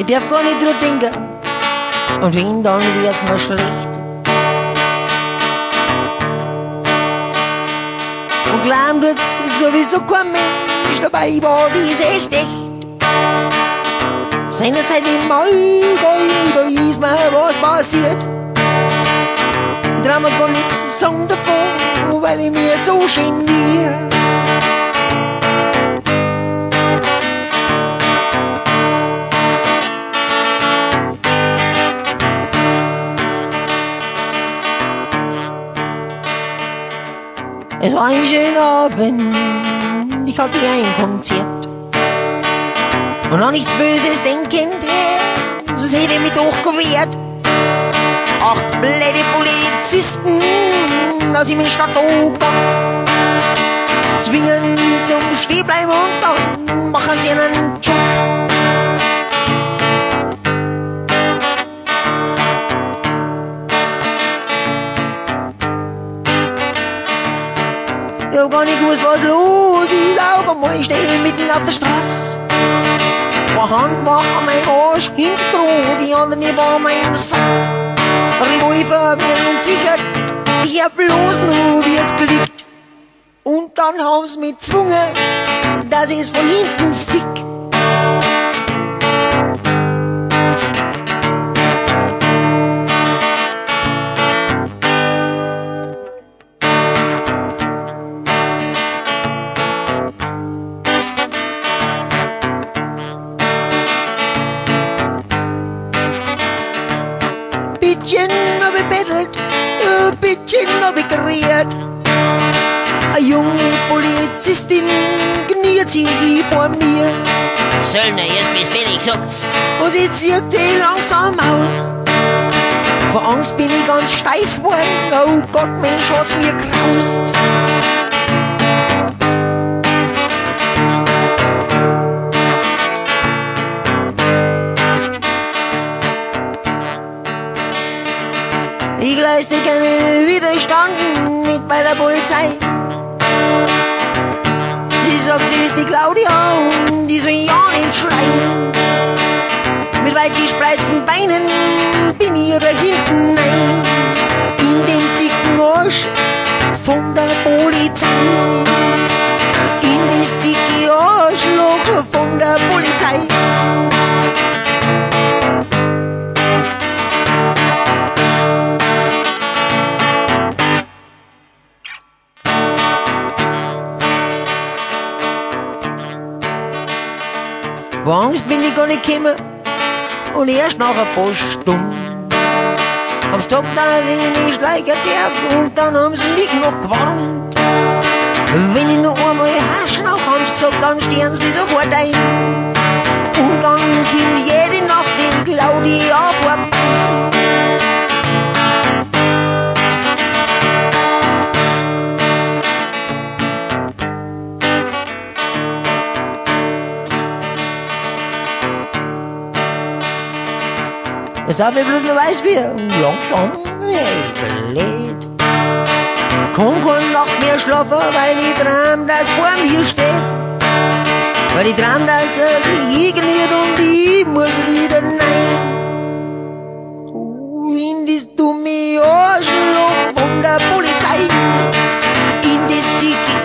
Ich darf gar nicht drüber denken. Und wenn, dann wird's mir schlecht. Und glauben tut's sowieso kein Mensch, dabei war dies echt. Seinerzeit im Allgäu, da ist mir was passiert. Ich trau mir gar nichts sagen davon, weil ich mir so genier. Es war ein schöner Abend, ich hatte ein Konzert. Und noch nichts Böses denkend, sonst hätte ich mich doch gewehrt. 8 blöde Polizisten aus ihm in Stadt, oh Gott, zwingen mich zum Stehenbleiben und dann machen sie einen Job. Ich hab gar nicht gewusst, was los ist, auf einmal steh ich mitten auf der Straße. Eine Hand war an meinem Arsch hintendran, die andere war an meinem Sack. Revolver mir entsichert, ich hab bloß nur wie es klickt. Und dann haben sie mich gezwungen, dass ich's von hinten fick. Bittchen hab ich bettelt, Bittchen hab ich geriert. Eine junge Polizistin kniet sich vor mir. Söllner, jetzt bist fertig, sagt's. Und sie zieht die langsam aus. Vor Angst bin ich ganz steif geworden. Oh Gott, Mensch, hat's mir graust. Ich leiste keinen Widerstand, nicht bei der Polizei. Sie sagt, sie ist die Claudia und die soll ja nicht schreien. Mit weit gespreizten Beinen bin ich da hinten rein. In den dicken Arsch von der Polizei. In das dicke Arschloch von der Polizei. Vor Angst bin ich gar nicht gekommen und erst nach ein paar Stunden haben sie gesagt, dass ich nicht schleichen darf und dann haben sie mich noch gewarnt. Wenn ich noch einmal haschen auch, haben sie gesagt, dann stehen sie mich sofort ein. Und dann kommt jede Nacht die Claudia vorbei. Es darf ich bloß nur Weißbier und langsam blöd. Kann keine Nacht mehr schlafen, weil ich traum, dass vor mir steht. Weil ich traum, dass er sich ignoriert und ich muss wieder rein. In das dumme Arschloch von der Polizei. In das dicke